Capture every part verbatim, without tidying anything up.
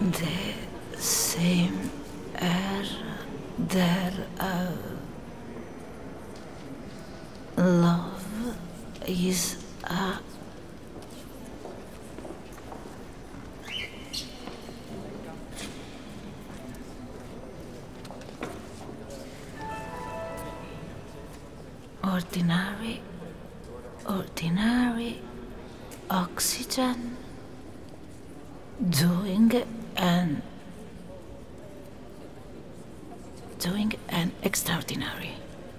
the same air there. Uh, love is a ordinary, ordinary oxygen doing an doing an extraordinary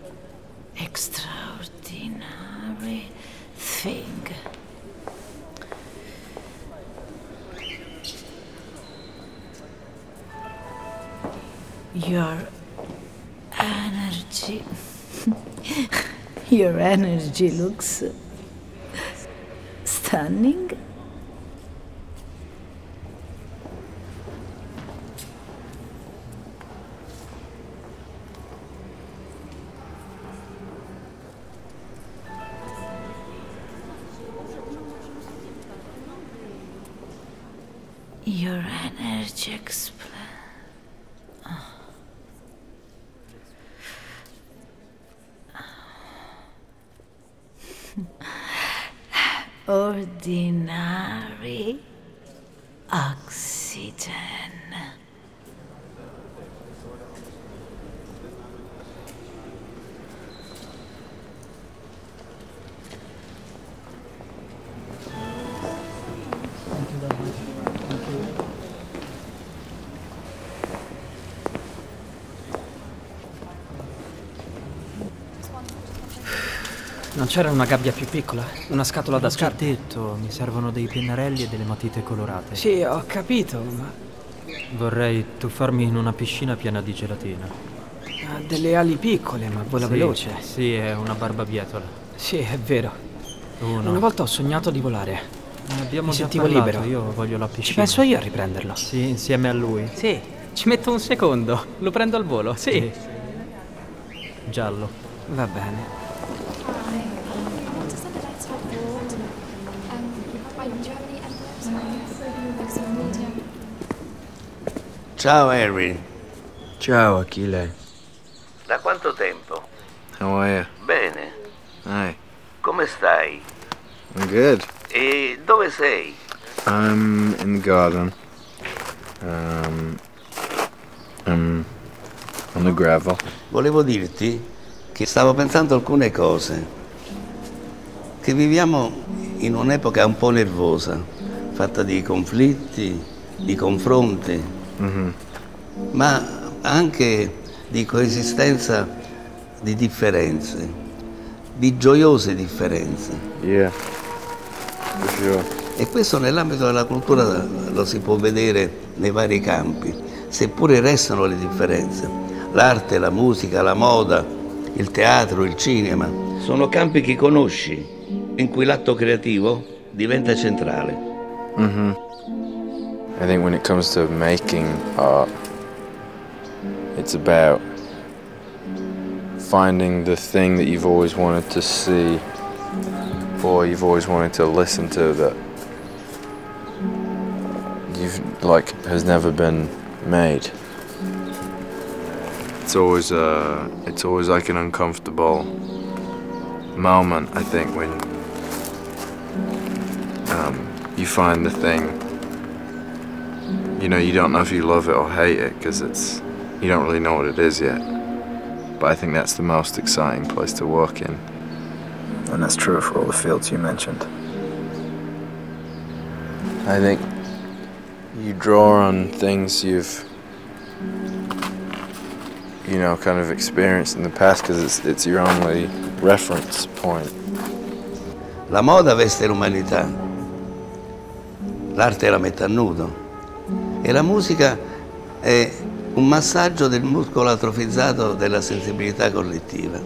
extraordinary thing. Your energy your energy looks stunning. Your energy explains. Ordinary oxygen. Non c'era una gabbia più piccola? Una scatola da scarpe? Ho già detto, mi servono dei pennarelli e delle matite colorate. Sì, ho capito, ma... Vorrei tuffarmi in una piscina piena di gelatina. ha delle ali piccole, ma vola sì, veloce. Sì, è una barbabietola. Sì, è vero. Uno. Una volta ho sognato di volare. Ne abbiamo Mi già sentivo parlato, libero. Io voglio la piscina. Ci penso io a riprenderlo. Sì, insieme a lui. Sì, ci metto un secondo. Lo prendo al volo, sì. Sì. Giallo. Va bene. Ciao Harry. Ciao Achille. Da quanto tempo? How are you? Bene. Hi. Come stai? I'm good. E dove sei? I'm in the garden. Um, I'm on the gravel. Volevo dirti che stavo pensando alcune cose. Che viviamo in un'epoca un po' nervosa, fatta di conflitti, di confronti, Mm-hmm. ma anche di coesistenza di differenze, di gioiose differenze. Yeah, for sure. E questo nell'ambito della cultura lo si può vedere nei vari campi, seppure restano le differenze. L'arte, la musica, la moda, il teatro, il cinema, sono campi che conosci, in cui l'atto creativo diventa centrale. Mm-hmm. I think when it comes to making art, it's about finding the thing that you've always wanted to see or you've always wanted to listen to that you've like has never been made. It's always uh it's always like an uncomfortable moment, I think, when um, you find the thing. You know, you don't know if you love it or hate it because it's you don't really know what it is yet. But I think that's the most exciting place to work in. And that's true for all the fields you mentioned. I think you draw on things you've, you know, kind of experienced in the past because it's, it's your only reference point. La moda veste l'umanità, l'arte la mette a nudo e la musica è un massaggio del muscolo atrofizzato della sensibilità collettiva.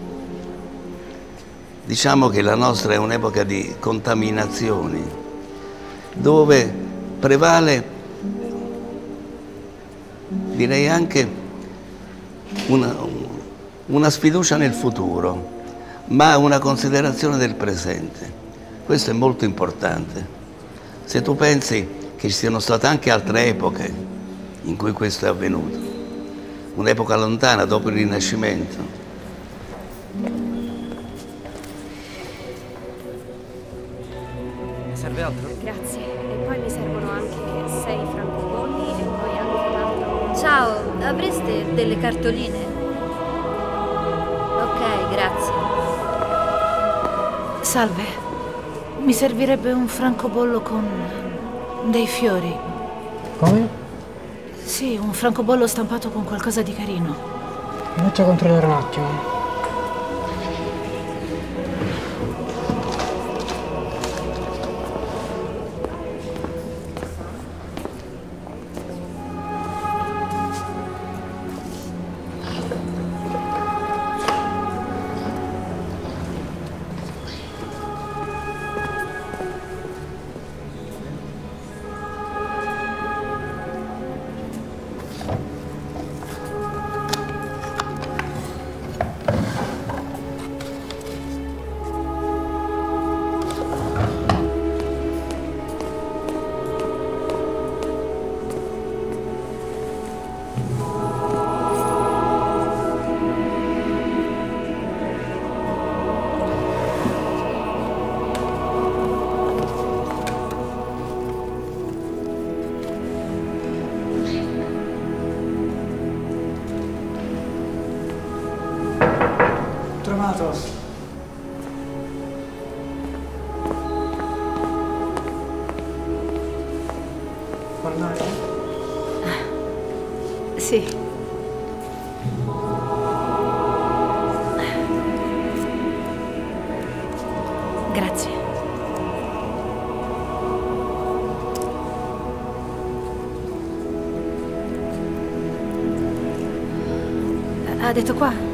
Diciamo che la nostra è un'epoca di contaminazioni, dove prevale, direi anche, una, una sfiducia nel futuro, ma una considerazione del presente. Questo è molto importante. Se tu pensi che ci siano state anche altre epoche in cui questo è avvenuto. Un'epoca lontana dopo il Rinascimento. Ne serve altro? Grazie. E poi mi servono anche sei francobolli e poi anche un altro. Ciao, avreste delle cartoline? Ok, grazie. Salve, mi servirebbe un francobollo con dei fiori. Come? Sì, un francobollo stampato con qualcosa di carino. Mi faccio controllare un attimo. Trovato. Può andare? Sì. Grazie. Ha detto qua?